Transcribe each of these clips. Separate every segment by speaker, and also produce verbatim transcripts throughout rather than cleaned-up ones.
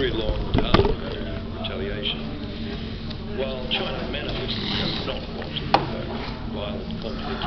Speaker 1: very long and hard retaliation. While China manifestly does not want to provoke violent conflict,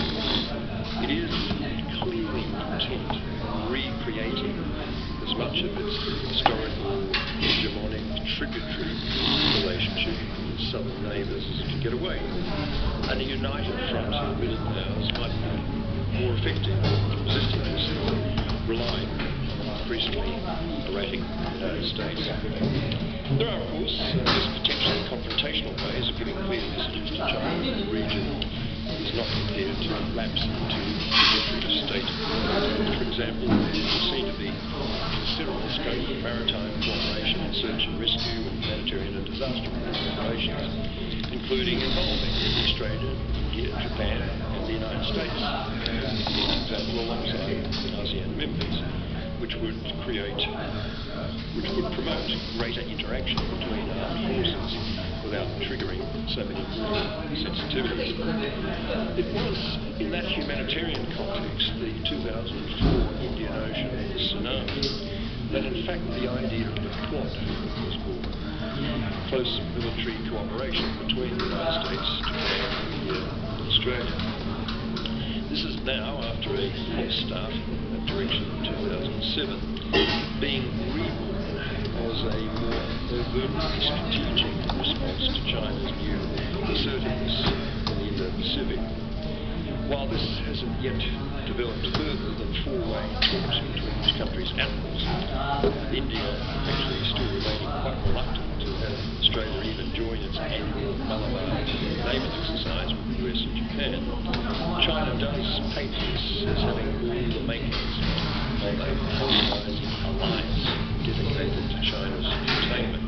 Speaker 1: it is clearly intent on recreating as much of its historical, hegemonic, tributary relationship with southern neighbours as it can get away. And a united front of middle powers might be more effective in resisting this than relying on increasingly erratic United States. There are, of course, uh, these potentially confrontational ways of giving clear messages to China that the region is not prepared to lapse into tributary state. For example, there seem to be considerable scope for maritime cooperation in search and rescue and humanitarian and disaster relief operations, including involving Australia, India, Japan and the United States, for example, alongside ASEAN members, which would create, which would promote greater interaction between armed forces without triggering so many border sensitivities. It was in that humanitarian context, the two thousand four Indian Ocean tsunami, that in fact the idea of the Quad was born. Close military cooperation between the United States, Japan, India and Australia. This is now, after a false start in that direction in two thousand seven, being reborn as a more overtly strategic response to China's new assertiveness in the Indo-Pacific. While this hasn't yet developed further than four-way talks between each country's admirals, India actually still remaining quite reluctant to have Australia even join its annual Malabar naval exercise with the U S and Japan, China does paint this as having all the makings of a polarising alliance dedicated to China's containment.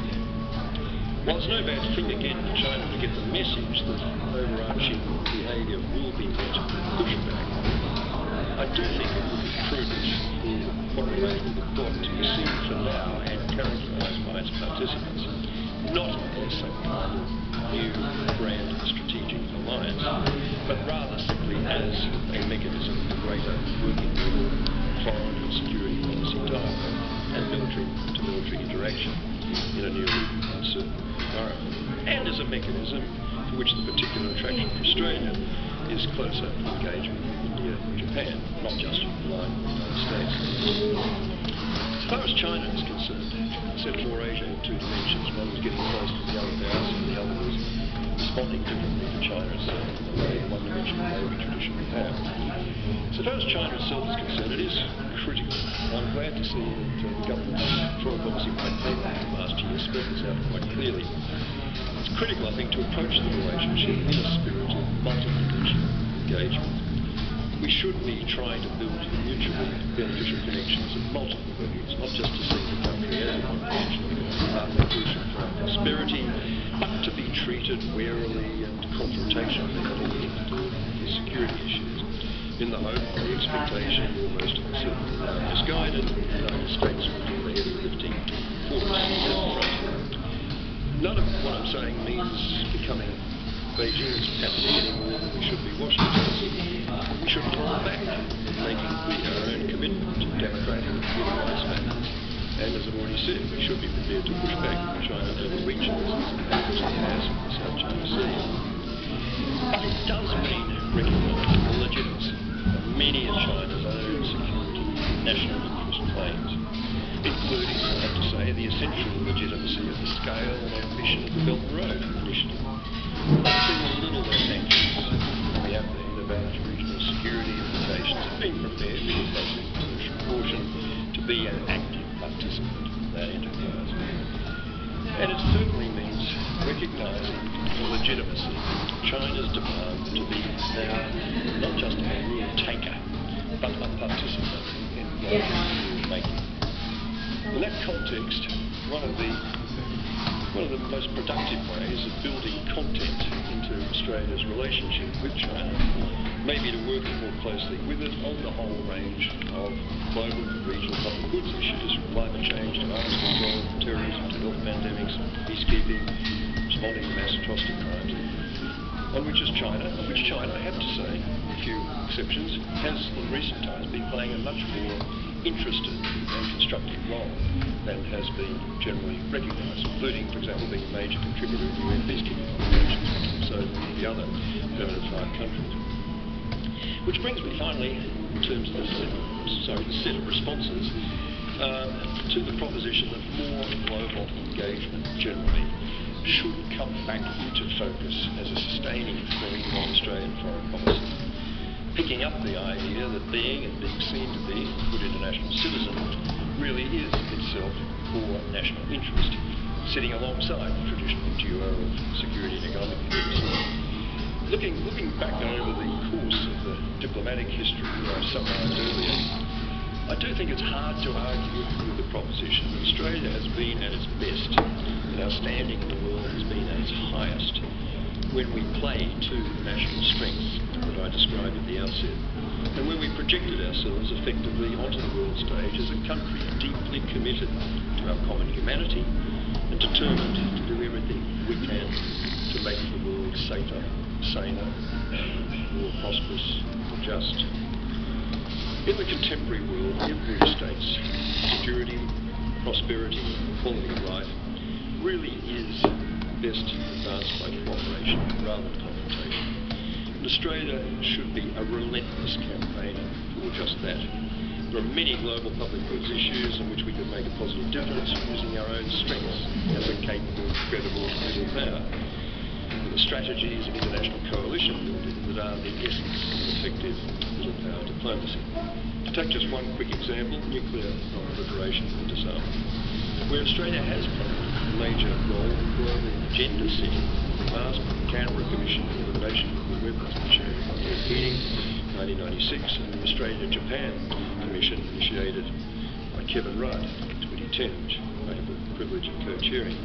Speaker 1: While it's no bad thing again for China to get the message that overarching behaviour will be met with pushback, I do think it would be prudent for what remains of the Quad to be seen for now and characterised by its participants not as some kind of new grand strategic alliance, but rather simply as a mechanism for greater working group, foreign and security policy dialogue and military-to-military interaction in a newly uncertain environment, and as a mechanism for which the particular attraction for Australia is closer engagement with India and Japan, not just relying on the United States. As far as China is concerned, Central Asia in two dimensions. One was getting close to the other powers and the other was responding differently to China itself in the way the one-dimensional way we traditionally have. So far as China itself is concerned, it is critical. I'm glad to see that uh, the government's foreign policy white paper last year spelled this out quite clearly. It's critical, I think, to approach the relationship in a spirit of multi-dimensional engagement. We should be trying to build mutually beneficial connections at multiple levels, not just to see the country as a one-dimensional partner crucial for our prosperity, but to be treated warily and confrontationally on the security issues, in the hope, the expectation, almost certainly now misguided, that the United States will do the heavy lifting for us on that front. None of what I'm saying means becoming Beijing's pattern any more than we should be Washington. We shouldn't hold back in making clear our own commitment to democratic and human rights matters. And as I've already said, we should be prepared to push back when China overreaches its impacts on the in the South China Sea. But it does mean recognising the legitimacy of many of China's own security and national interest claims, including, I have to say, the essential legitimacy of the scale and ambition of the Belt and Road Initiative. They seem a little less anxious than we have been about regional security implications and being prepared with appropriate commercial caution to be an active participant in that enterprise. And it certainly means recognising the legitimacy of China's demand to be now not just a rule taker, but a participant in global rule making. In that context, one of the one of the most productive ways of building content into Australia's relationship with China may be to work more closely with it on the whole range of global and regional public goods issues, from climate change to arms control, terrorism to health pandemics, peacekeeping, responding to mass atrocity crimes, on which is China, on which China, I have to say, with a few exceptions, has in recent times been playing a much more interested and constructive role than has been generally recognised, including, for example, being a major contributor in U N peacekeeping operations, so the other permanent five countries. Which brings me finally, in terms of the set, sorry, the set of responses, uh, to the proposition that more global engagement generally should come back into focus as a sustaining theme of Australian foreign policy. Picking up the idea that being and being seen to be a good international citizen really is itself core national interest, sitting alongside the traditional duo of security and economic interests. Looking, looking back over the course of the diplomatic history that I summarised earlier, I do think it's hard to argue with the proposition that Australia has been at its best and our standing in the world has been at its highest when we play to the national strengths that I described at the outset, and when we projected ourselves effectively onto the world stage as a country deeply committed to our common humanity and determined to do everything we can to make the world safer, saner, more prosperous and just. In the contemporary world, every state's security, prosperity, quality of life really is best advanced by cooperation rather than confrontation. And Australia should be a relentless campaigner for just that. There are many global public goods issues in which we can make a positive difference using our own strengths as a capable, credible middle power. And the strategies of international coalition building that are the essence of effective middle power diplomacy. To take just one quick example, nuclear non-proliferation and disarmament, where Australia has played a major role in global agenda setting. The last Canberra Commission on Elimination of Nuclear Weapons initiated by Lord Keating in nineteen ninety-six, and the Australia-Japan Commission initiated by Kevin Rudd in twenty ten, which I had the privilege of co-chairing.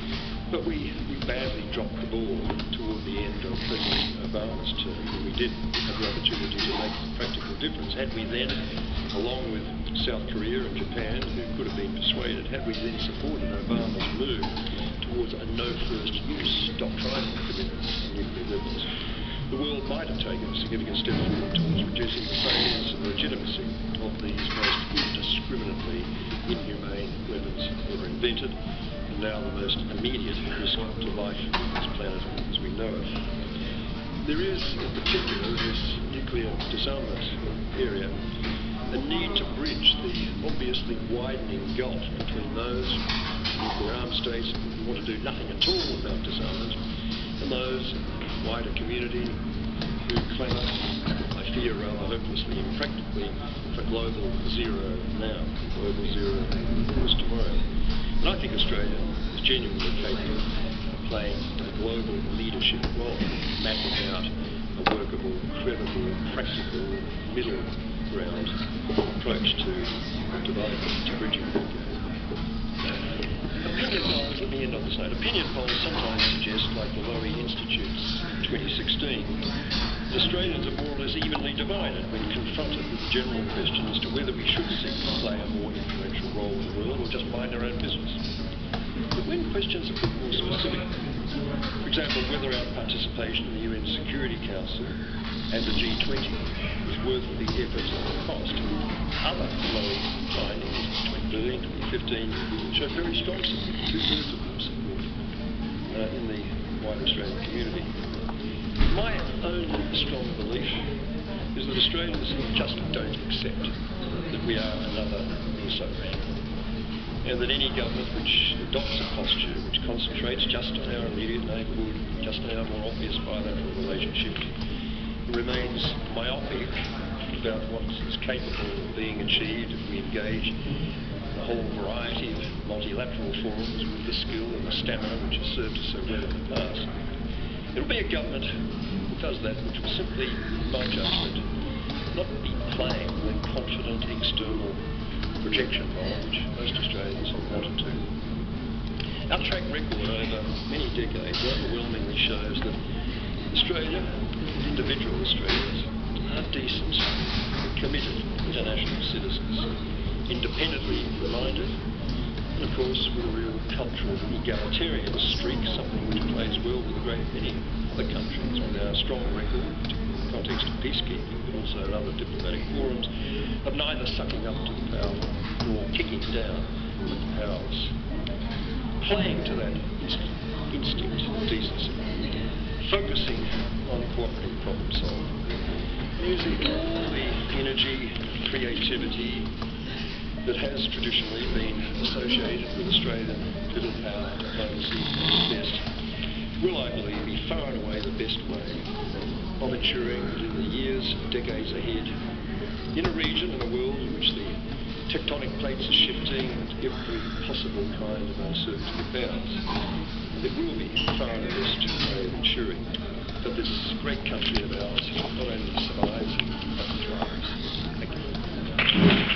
Speaker 1: But we, we badly dropped the ball toward the end of President Obama's term, when we did have the opportunity to make a practical difference. Had we then, along with South Korea and Japan, who could have been persuaded, had we then supported Obama's move towards a no-first-use doctrinal commitment on nuclear weapons, the world might have taken a significant step forward towards reducing the salience and legitimacy of these most indiscriminately inhumane weapons ever invented, and now the most immediate risk to life on this planet as we know it. There is, in particular, in this nuclear disarmament area, a need to bridge the obviously widening gulf between those nuclear armed states who want to do nothing at all about disarmament and those wider community who clamour, I fear rather hopelessly and practically, for global zero now, global zero wars tomorrow. And I think Australia is genuinely capable of playing a global leadership role, mapping out a workable, credible, practical, middle ground approach to development, to bridging the gap. Opinion polls, let me end on this note. Opinion polls sometimes suggest, like the Lowy Institute's in twenty sixteen, that Australians are more or less evenly divided when confronted with the general question as to whether we should seek to play a more influential role in the world or just mind our own business. But when questions are put more specifically, for example, whether our participation in the U N Security Council and the G twenty is worth the effort and the cost, other Lowy findings in twenty thirteen, twenty fifteen show very strong support, two-thirds of them support uh, in the wider Australian community. My own strong belief is that Australians just don't accept that we are another also-ran, and that any government which adopts a posture which concentrates just on our immediate neighbourhood, just on our more obvious bilateral relationship, remains myopic about what is capable of being achieved if we engage in a whole variety of multilateral forums with the skill and the stamina which has served us so well in the past. It will be a government that does that which will simply, in my judgment, not be playing the confident external projection role which most Australians have wanted to. Our track record over many decades overwhelmingly shows that Australia, individual Australians, are decent, committed international citizens, independently minded, and of course with a real cultural egalitarian streak, something which plays well with a great many other countries with our strong record, particularly context of peacekeeping, but also in other diplomatic forums, of neither sucking up to the power nor kicking down with the powers. Playing to that instinct of decency, focusing on cooperative problem solving, using all the energy, creativity that has traditionally been associated with Australian little power diplomacy best, will, I believe, be far and away the best way of ensuring that in the years, decades ahead, in a region and a world in which the tectonic plates are shifting and every possible kind of uncertainty abounds, it will be far and the best way of ensuring that this great country of ours not only survives, but thrives. Thank you.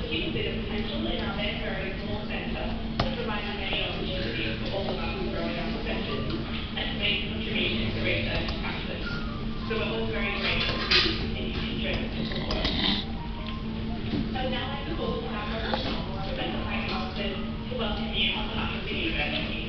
Speaker 2: see a bit of potential in our then very small centre to provide many opportunities for all of us to grow in our professions and to make contributions to research and practice. So we're all very grateful for your continued interest and support. I would now like to call upon our Professor Mike Austin to welcome you on behalf of the university.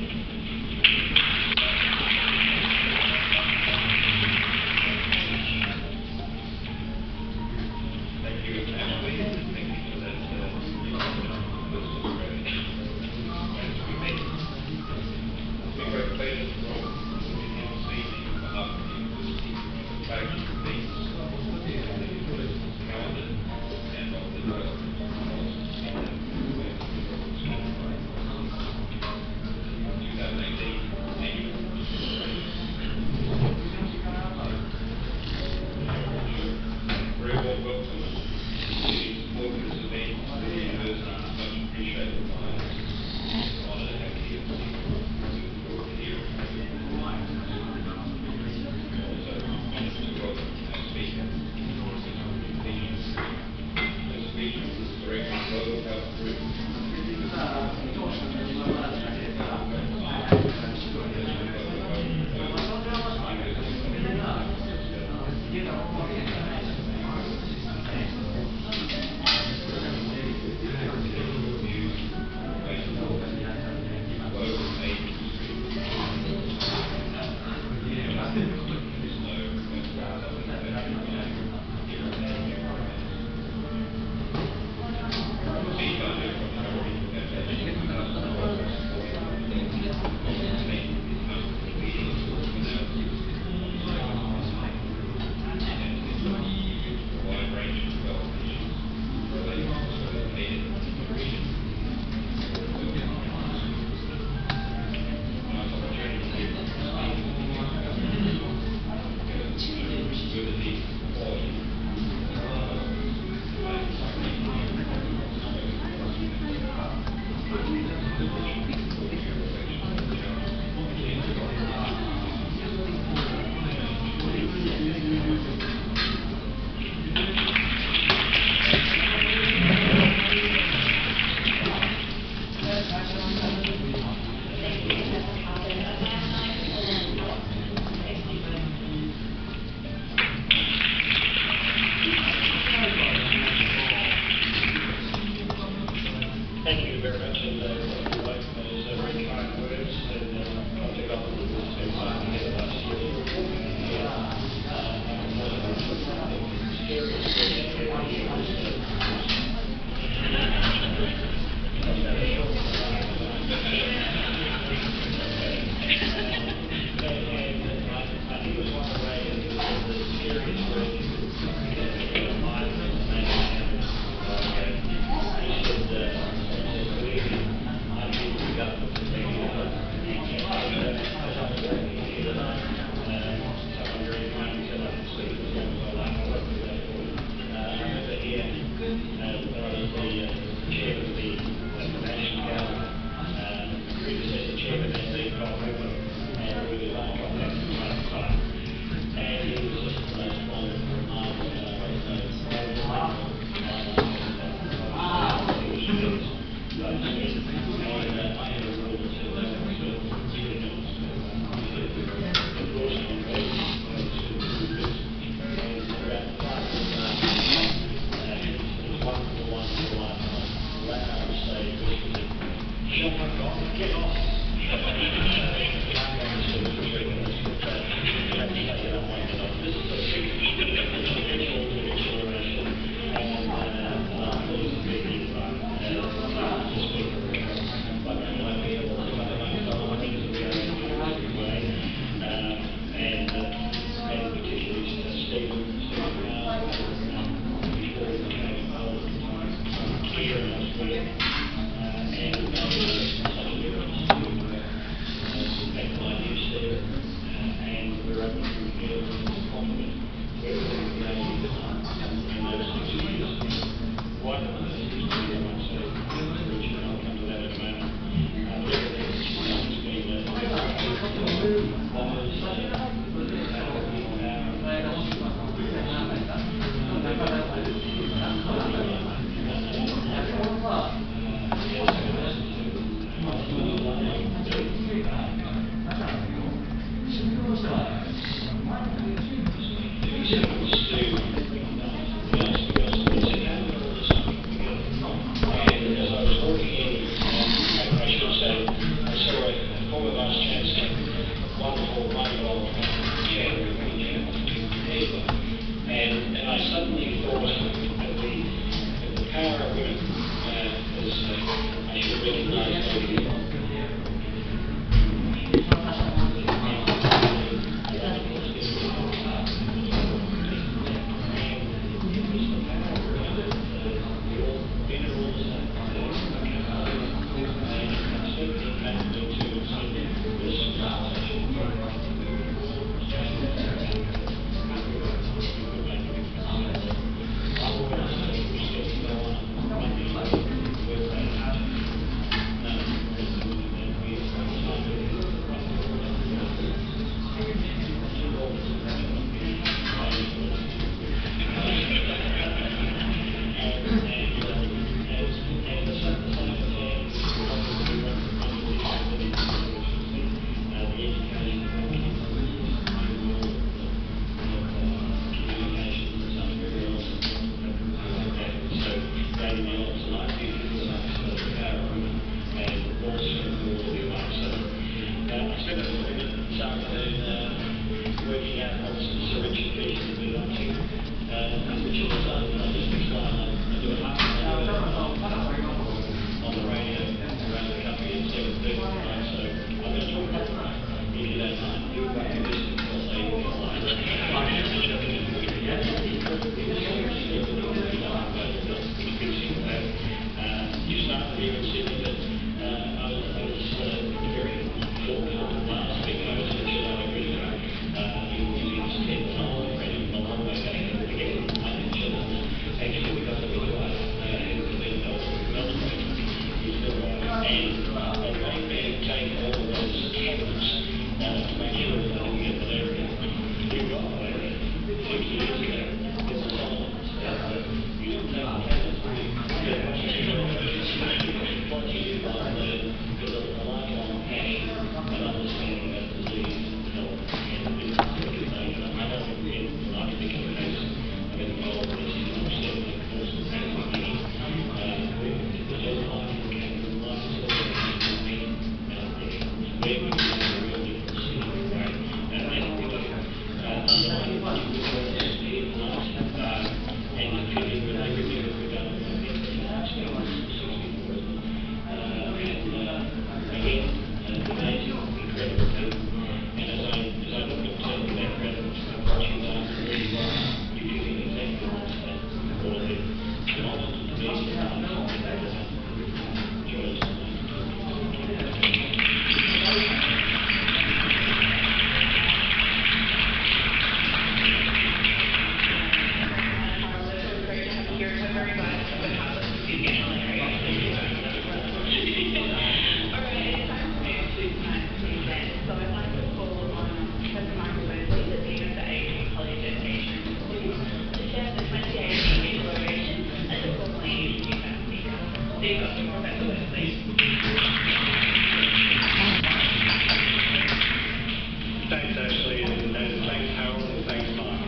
Speaker 3: Thanks, Ashley, and, and thanks, Harold, and thanks, Mike.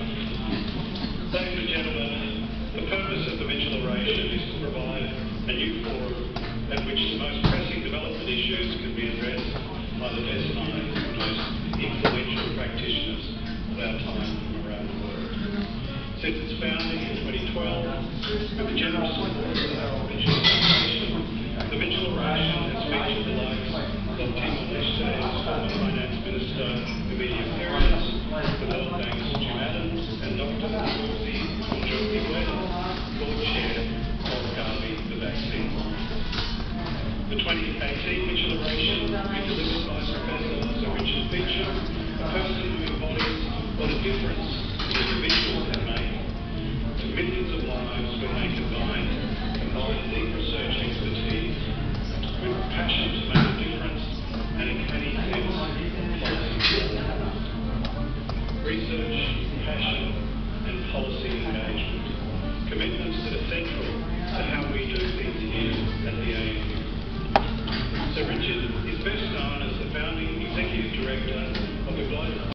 Speaker 3: Ladies and gentlemen, the purpose of the vigil oration is to provide a new forum at which the most pressing development issues can be addressed by the best minds and most influential practitioners of our time from around the world. Since its founding in twenty twelve, with the generous support of our Vigil Foundation, the vigil oration has featured the likes of Timor-Leste's former Finance Minister, Emilia Perez, the World Bank's Jim Adams, and Doctor Njoroge Gwen, Board Chair of Gavi, the vaccine. The twenty eighteen vigil oration will be delivered by Professor Sir Richard Beecham, a person who embodies what a difference individuals can make to millions of lives when they combine, combine deep research expertise with passion to make a difference and a canny sense of policy. Research, passion and policy engagement, commitments that are central to how we do things here at the A N U. Sir Richard is best known as the founding executive director of the Global